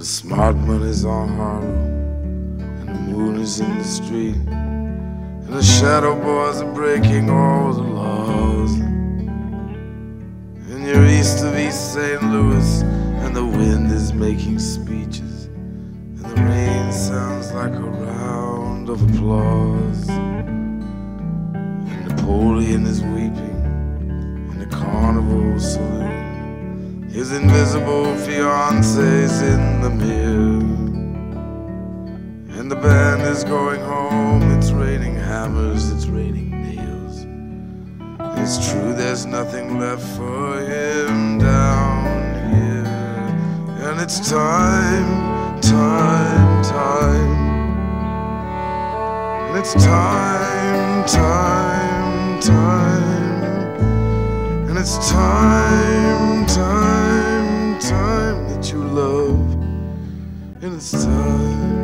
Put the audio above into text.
the smart money's on Harlow, and the moon is in the street, and the shadow boys are breaking all the laws. And you're east of East St. Louis, and the wind is making speeches, and the rain sounds like a round of applause. And Napoleon is weeping in the Carnival saloon. His invisible fiance's in the mirror, and the band is going home. It's raining hammers, it's raining nails. It's true there's nothing left for him down here. And it's time, time, time. And it's time, time, time. And it's time, time, time that you love. And it's time.